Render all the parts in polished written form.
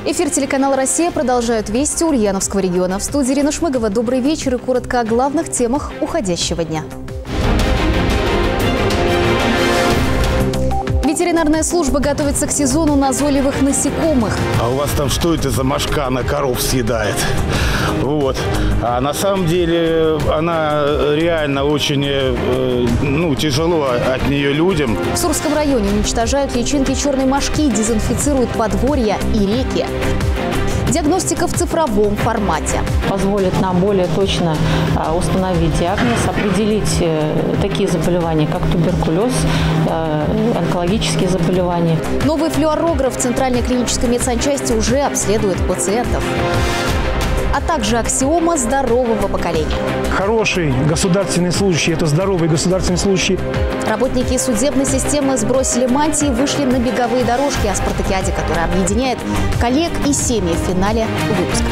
Эфир телеканала «Россия» продолжают вести Ульяновского региона. В студии Ирина Шмыгова. Добрый вечер и коротко о главных темах уходящего дня. Ветеринарная служба готовится к сезону назойливых насекомых. А у вас там что это за мошка, она коров съедает? Вот. А на самом деле она реально очень тяжело от нее людям. В Сурском районе уничтожают личинки черной мошки, дезинфицируют подворья и реки. Диагностика в цифровом формате. Позволит нам более точно установить диагноз, определить такие заболевания, как туберкулез, онкологические заболевания. Новый флюорограф в Центральной клинической медсанчасти уже обследует пациентов. А также аксиома здорового поколения. Хороший государственный служащий – это здоровый государственный служащий. Работники судебной системы сбросили мантии и вышли на беговые дорожки о спартакиаде, которая объединяет коллег и семьи в финале выпуска.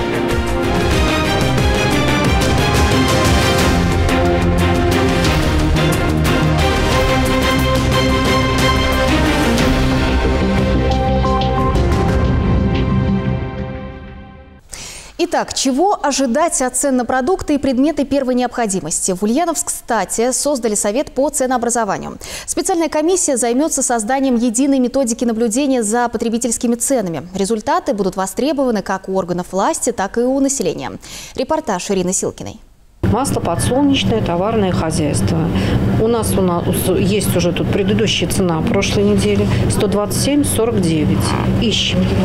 Итак, чего ожидать от цен на продукты и предметы первой необходимости? В Ульяновск-Стате создали совет по ценообразованию. Специальная комиссия займется созданием единой методики наблюдения за потребительскими ценами. Результаты будут востребованы как у органов власти, так и у населения. Репортаж Ирины Силкиной. Масло подсолнечное, товарное хозяйство. У нас есть уже тут предыдущая цена прошлой недели 127,49. Ищем его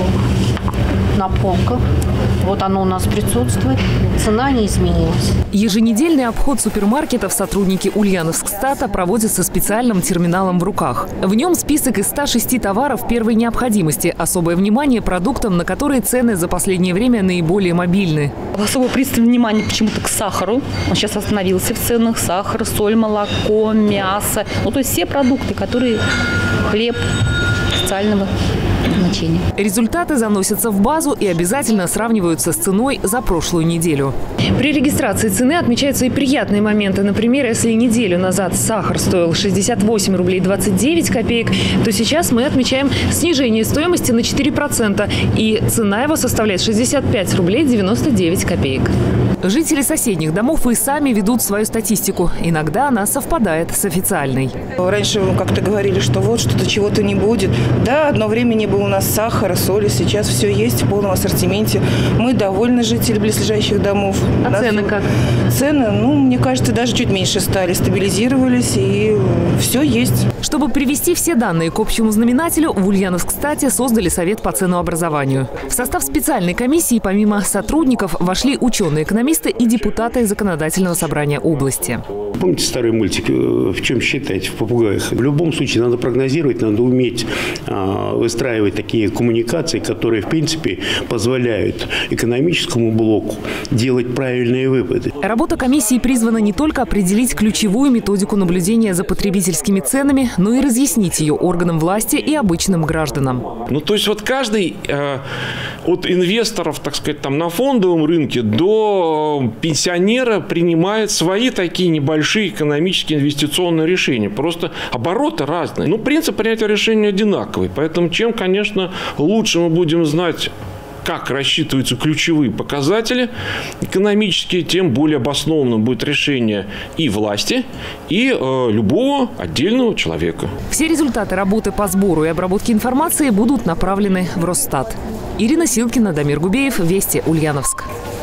на полках. Вот оно у нас присутствует. Цена не изменилась. Еженедельный обход супермаркетов сотрудники Ульяновск-Стата проводят со специальным терминалом в руках. В нем список из 106 товаров первой необходимости. Особое внимание продуктам, на которые цены за последнее время наиболее мобильны. Особо пристальное внимание почему-то к сахару. Он сейчас остановился в ценах. Сахар, соль, молоко, мясо. То есть все продукты, которые хлеб специального значения. Результаты заносятся в базу и обязательно сравниваются с ценой за прошлую неделю. При регистрации цены отмечаются и приятные моменты. Например, если неделю назад сахар стоил 68 рублей 29 копеек, то сейчас мы отмечаем снижение стоимости на 4%. И цена его составляет 65 рублей 99 копеек. Жители соседних домов и сами ведут свою статистику. Иногда она совпадает с официальной. Раньше как-то говорили, что вот что-то чего-то не будет. Да, одно время не было у нас сахара, соли. Сейчас все есть в полном ассортименте. Мы довольны, жители близлежащих домов. А цены как? Цены, мне кажется, даже чуть меньше стали, стабилизировались, и все есть. Чтобы привести все данные к общему знаменателю, в Ульяновск-Стате создали совет по ценообразованию. В состав специальной комиссии помимо сотрудников вошли ученые-экономисты и депутаты законодательного собрания области. Помните старый мультик «В чем считать?» в попугаях? В любом случае надо прогнозировать, надо уметь выстраивать такие коммуникации, которые, в принципе, позволяют экономическому блоку делать правильные выводы. Работа комиссии призвана не только определить ключевую методику наблюдения за потребительскими ценами, но и разъяснить ее органам власти и обычным гражданам. То есть каждый от инвесторов, так сказать, на фондовом рынке до пенсионера принимает свои такие небольшие экономические инвестиционные решения. Просто обороты разные. Принцип принятия решения одинаковый. Поэтому чем, конечно, лучше мы будем знать, как рассчитываются ключевые показатели экономические, тем более обоснованным будет решение и власти, и любого отдельного человека. Все результаты работы по сбору и обработке информации будут направлены в Росстат. Ирина Силкина, Дамир Губеев, Вести, Ульяновск.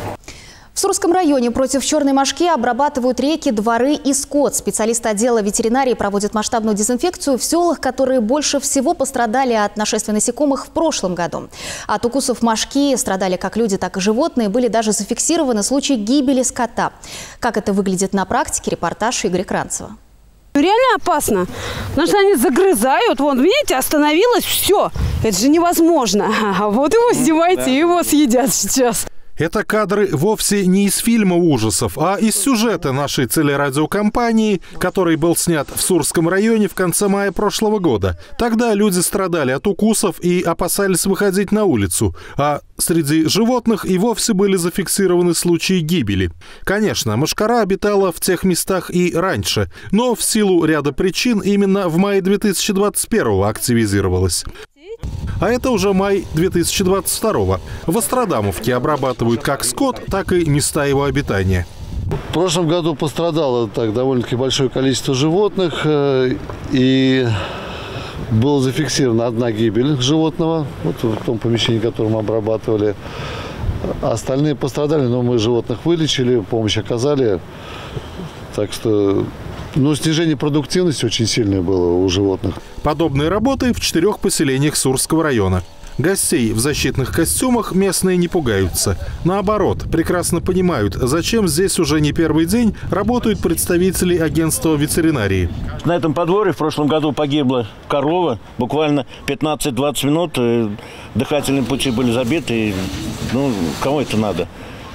В Сурском районе против черной мошки обрабатывают реки, дворы и скот. Специалисты отдела ветеринарии проводят масштабную дезинфекцию в селах, которые больше всего пострадали от нашествия насекомых в прошлом году. От укусов мошки страдали как люди, так и животные. Были даже зафиксированы случаи гибели скота. Как это выглядит на практике, репортаж Игоря Кранцева. Реально опасно, потому что они загрызают. Вон, видите, остановилось, все. Это же невозможно. А вот его снимайте, его съедят сейчас. Это кадры вовсе не из фильма ужасов, а из сюжета нашей телерадиокомпании, который был снят в Сурском районе в конце мая прошлого года. Тогда люди страдали от укусов и опасались выходить на улицу, а среди животных и вовсе были зафиксированы случаи гибели. Конечно, мошкара обитала в тех местах и раньше, но в силу ряда причин именно в мае 2021-го активизировалась. А это уже май 2022-го. В Астрадамовке обрабатывают как скот, так и места его обитания. В прошлом году пострадало довольно-таки большое количество животных, и была зафиксирована одна гибель животного, вот в том помещении, которое мы обрабатывали. Остальные пострадали, но мы животных вылечили, помощь оказали. Так что снижение продуктивности очень сильное было у животных. Подобные работы в 4 поселениях Сурского района. Гостей в защитных костюмах местные не пугаются. Наоборот, прекрасно понимают, зачем здесь уже не первый день работают представители агентства ветеринарии. На этом подворье в прошлом году погибла корова. Буквально 15-20 минут. Дыхательные пути были забиты. Кому это надо?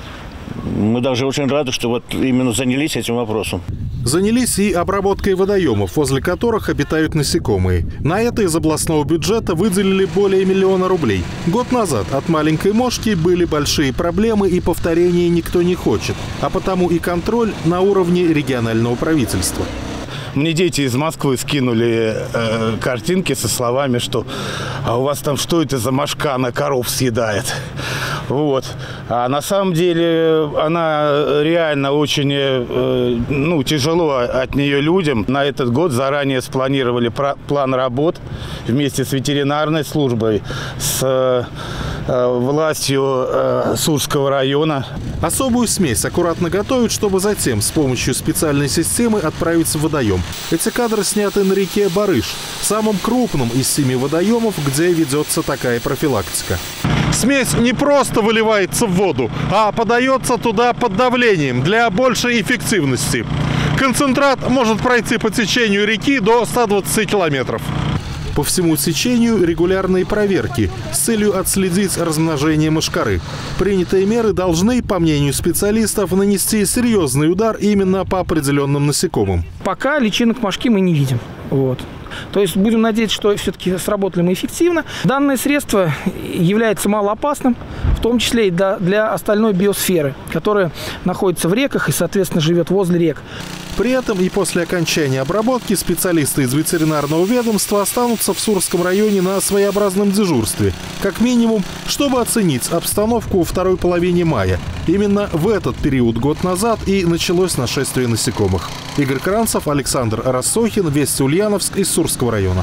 Мы даже очень рады, что вот именно занялись этим вопросом. Занялись и обработкой водоемов, возле которых обитают насекомые. На это из областного бюджета выделили более 1 000 000 рублей. Год назад от маленькой мошки были большие проблемы, и повторения никто не хочет. А потому и контроль на уровне регионального правительства. Мне дети из Москвы скинули картинки со словами, что «А у вас там что это за мошка, она коров съедает?» Вот. А на самом деле она реально очень тяжело от нее людям. На этот год заранее спланировали план работ вместе с ветеринарной службой, с властью Сурского района. Особую смесь аккуратно готовят, чтобы затем с помощью специальной системы отправиться в водоем. Эти кадры сняты на реке Барыш, самом крупном из 7 водоемов, где ведется такая профилактика. Смесь не просто выливается в воду, а подается туда под давлением для большей эффективности. Концентрат может пройти по течению реки до 120 километров. По всему течению регулярные проверки с целью отследить размножение мошкары. Принятые меры должны, по мнению специалистов, нанести серьезный удар именно по определенным насекомым. Пока личинок мошки мы не видим. То есть будем надеяться, что все-таки сработали мы эффективно. Данное средство является малоопасным, в том числе и для остальной биосферы, которая находится в реках и, соответственно, живет возле рек. При этом и после окончания обработки специалисты из ветеринарного ведомства останутся в Сурском районе на своеобразном дежурстве. Как минимум, чтобы оценить обстановку во второй половине мая. Именно в этот период год назад и началось нашествие насекомых. Игорь Кранцев, Александр Рассохин, Вести Ульяновск из Сурского района.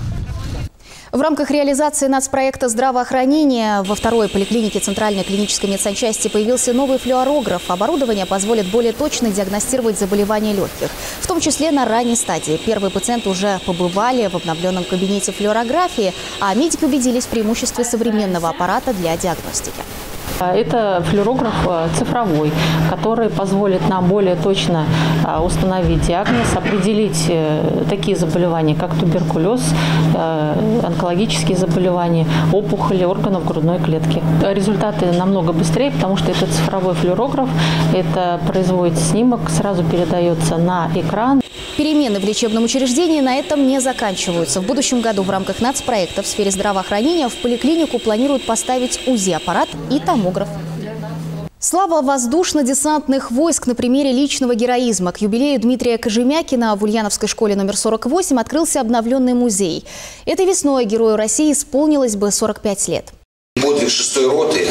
В рамках реализации нацпроекта здравоохранения во 2-й поликлинике Центральной клинической медсанчасти появился новый флюорограф. Оборудование позволит более точно диагностировать заболевания легких, в том числе на ранней стадии. Первые пациенты уже побывали в обновленном кабинете флюорографии, а медики убедились в преимуществе современного аппарата для диагностики. Это флюорограф цифровой, который позволит нам более точно установить диагноз, определить такие заболевания, как туберкулез, онкологические заболевания, опухоли органов грудной клетки. Результаты намного быстрее, потому что это цифровой флюорограф, это производит снимок, сразу передается на экран. Перемены в лечебном учреждении на этом не заканчиваются. В будущем году в рамках нацпроекта в сфере здравоохранения в поликлинику планируют поставить УЗИ-аппарат и томограф. Слава воздушно-десантных войск на примере личного героизма. К юбилею Дмитрия Кожемякина в Ульяновской школе номер 48 открылся обновленный музей. Этой весной герою России исполнилось бы 45 лет. Подвиг 6-й роты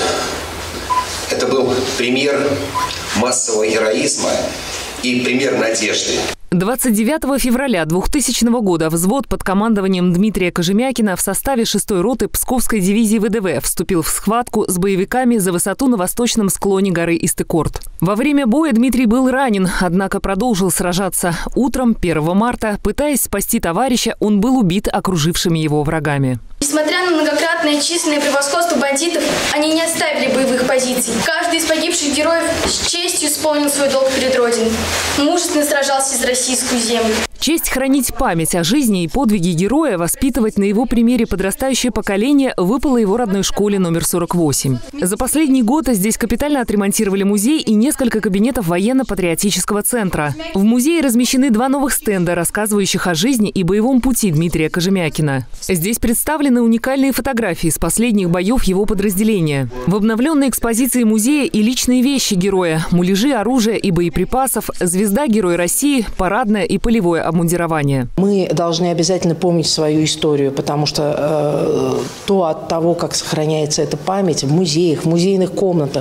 – это был пример массового героизма и пример надежды. 29 февраля 2000 года взвод под командованием Дмитрия Кожемякина в составе 6-й роты Псковской дивизии ВДВ вступил в схватку с боевиками за высоту на восточном склоне горы Истыкорт. Во время боя Дмитрий был ранен, однако продолжил сражаться. Утром 1 марта, пытаясь спасти товарища, он был убит окружившими его врагами. Несмотря на многократное численное превосходство бандитов, они не оставили боевых позиций. Каждый из погибших героев с честью исполнил свой долг перед Родиной. Мужественно сражался за российскую землю. Честь хранить память о жизни и подвиге героя, воспитывать на его примере подрастающее поколение выпало его родной школе номер 48. За последний год здесь капитально отремонтировали музей и несколько кабинетов военно-патриотического центра. В музее размещены 2 новых стенда, рассказывающих о жизни и боевом пути Дмитрия Кожемякина. Здесь представлены уникальные фотографии с последних боев его подразделения. В обновленной экспозиции музея и личные вещи героя, муляжи оружия и боеприпасов, звезда Героя России, парадное и полевое обмундирования. Мы должны обязательно помнить свою историю, потому что от того, как сохраняется эта память в музеях, в музейных комнатах,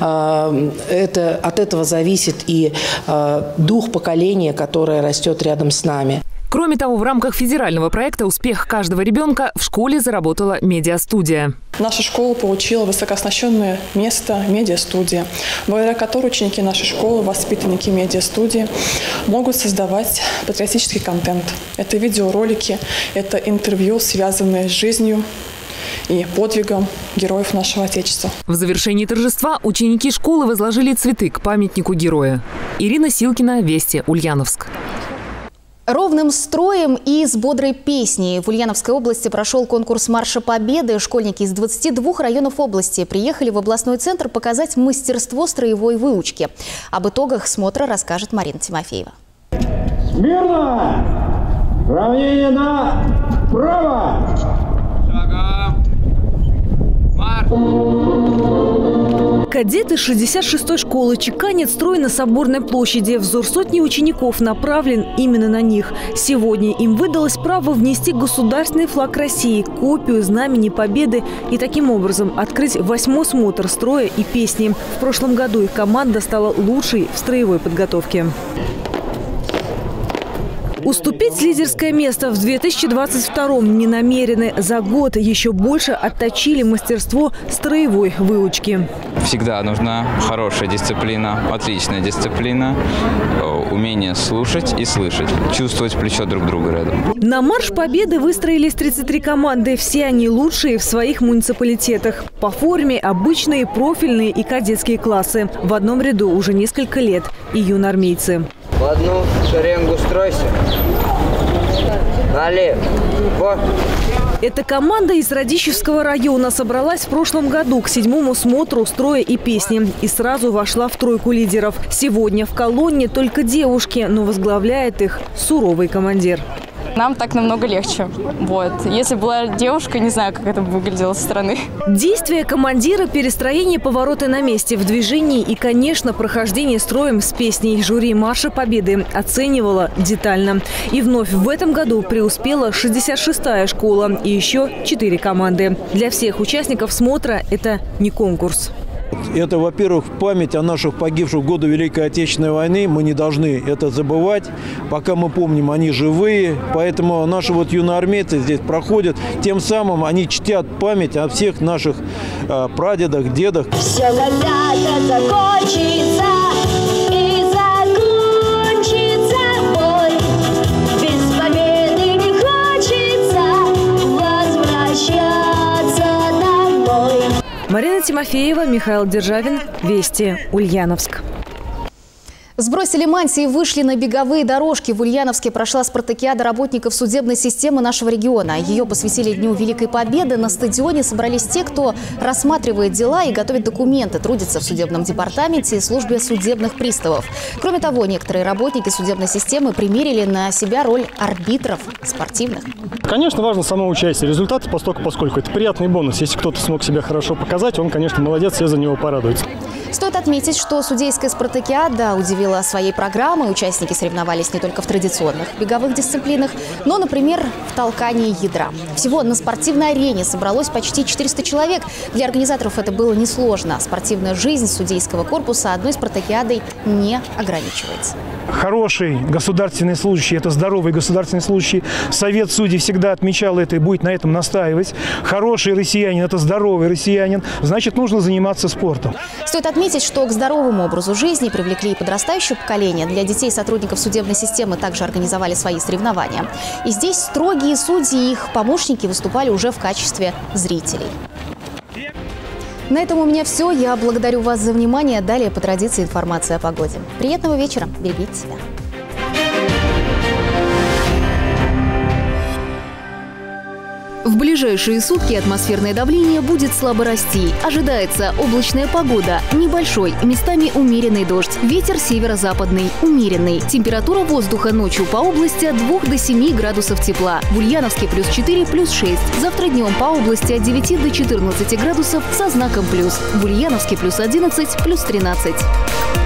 от этого зависит и дух поколения, которое растет рядом с нами. Кроме того, в рамках федерального проекта «Успех каждого ребенка» в школе заработала медиастудия. Наша школа получила высокооснащенное место медиастудия, благодаря которой ученики нашей школы, воспитанники медиастудии, могут создавать патриотический контент. Это видеоролики, это интервью, связанные с жизнью и подвигом героев нашего Отечества. В завершении торжества ученики школы возложили цветы к памятнику героя. Ирина Силкина, Вести, Ульяновск. Ровным строем и с бодрой песней в Ульяновской области прошел конкурс Марша Победы. Школьники из 22 районов области приехали в областной центр показать мастерство строевой выучки. Об итогах смотра расскажет Марина Тимофеева. Смирно! Равнение направо! Шагом! Кадеты 66-й школы чеканят строй на Соборной площади. Взор сотни учеников направлен именно на них. Сегодня им выдалось право внести государственный флаг России, копию Знамени Победы и таким образом открыть 8-й смотр строя и песни. В прошлом году их команда стала лучшей в строевой подготовке. Уступить лидерское место в 2022-м не намерены. За год еще больше отточили мастерство строевой выучки. Всегда нужна хорошая дисциплина, отличная дисциплина, умение слушать и слышать, чувствовать плечо друг друга рядом. На Марш Победы выстроились 33 команды. Все они лучшие в своих муниципалитетах. По форме обычные, профильные и кадетские классы. В одном ряду уже несколько лет и юноармейцы. В одну шеренгу стройся. Налево. Эта команда из Радищевского района собралась в прошлом году к 7-му смотру строя и песни и сразу вошла в тройку лидеров. Сегодня в колонне только девушки, но возглавляет их суровый командир. Нам так намного легче. Вот. Если была девушка, не знаю, как это бы выглядело со стороны. Действия командира, перестроение, повороты на месте в движении и, конечно, прохождение строем с песней жюри Марша Победы оценивало детально. И вновь в этом году преуспела 66-я школа и еще 4 команды. Для всех участников смотра это не конкурс. Это, во-первых, память о наших погибших в годы Великой Отечественной войны. Мы не должны это забывать. Пока мы помним, они живые. Поэтому наши юноармейцы здесь проходят. Тем самым они чтят память о всех наших прадедах, дедах. Все когда-то закончится, и закончится бой. Без победы не хочется возвращаться домой. Марина Тимофеева, Михаил Державин, Вести, Ульяновск. Сбросили мантии и вышли на беговые дорожки. В Ульяновске прошла спартакиада работников судебной системы нашего региона. Ее посвятили Дню Великой Победы. На стадионе собрались те, кто рассматривает дела и готовит документы, трудится в судебном департаменте и службе судебных приставов. Кроме того, некоторые работники судебной системы примерили на себя роль арбитров спортивных. Конечно, важно само участие. Результаты, поскольку это приятный бонус. Если кто-то смог себя хорошо показать, он, конечно, молодец, все за него порадуются. Стоит отметить, что судейская спартакиада удивила своей программой. Участники соревновались не только в традиционных беговых дисциплинах, но, например, в толкании ядра. Всего на спортивной арене собралось почти 400 человек. Для организаторов это было несложно. Спортивная жизнь судейского корпуса одной спартакиадой не ограничивается. Хороший государственный служащий – это здоровый государственный служащий. Совет судей всегда отмечал это и будет на этом настаивать. Хороший россиянин – это здоровый россиянин. Значит, нужно заниматься спортом. Стоит отметить, что к здоровому образу жизни привлекли и подрастающее поколение. Для детей сотрудников судебной системы также организовали свои соревнования. И здесь строгие судьи и их помощники выступали уже в качестве зрителей. На этом у меня все. Я благодарю вас за внимание. Далее по традиции информация о погоде. Приятного вечера. Берегите себя. В ближайшие сутки атмосферное давление будет слабо расти. Ожидается облачная погода, небольшой, местами умеренный дождь. Ветер северо-западный, умеренный. Температура воздуха ночью по области от 2 до 7 градусов тепла. В Ульяновске +4, +6. Завтра днем по области от 9 до 14 градусов со знаком плюс. В Ульяновске +11, +13.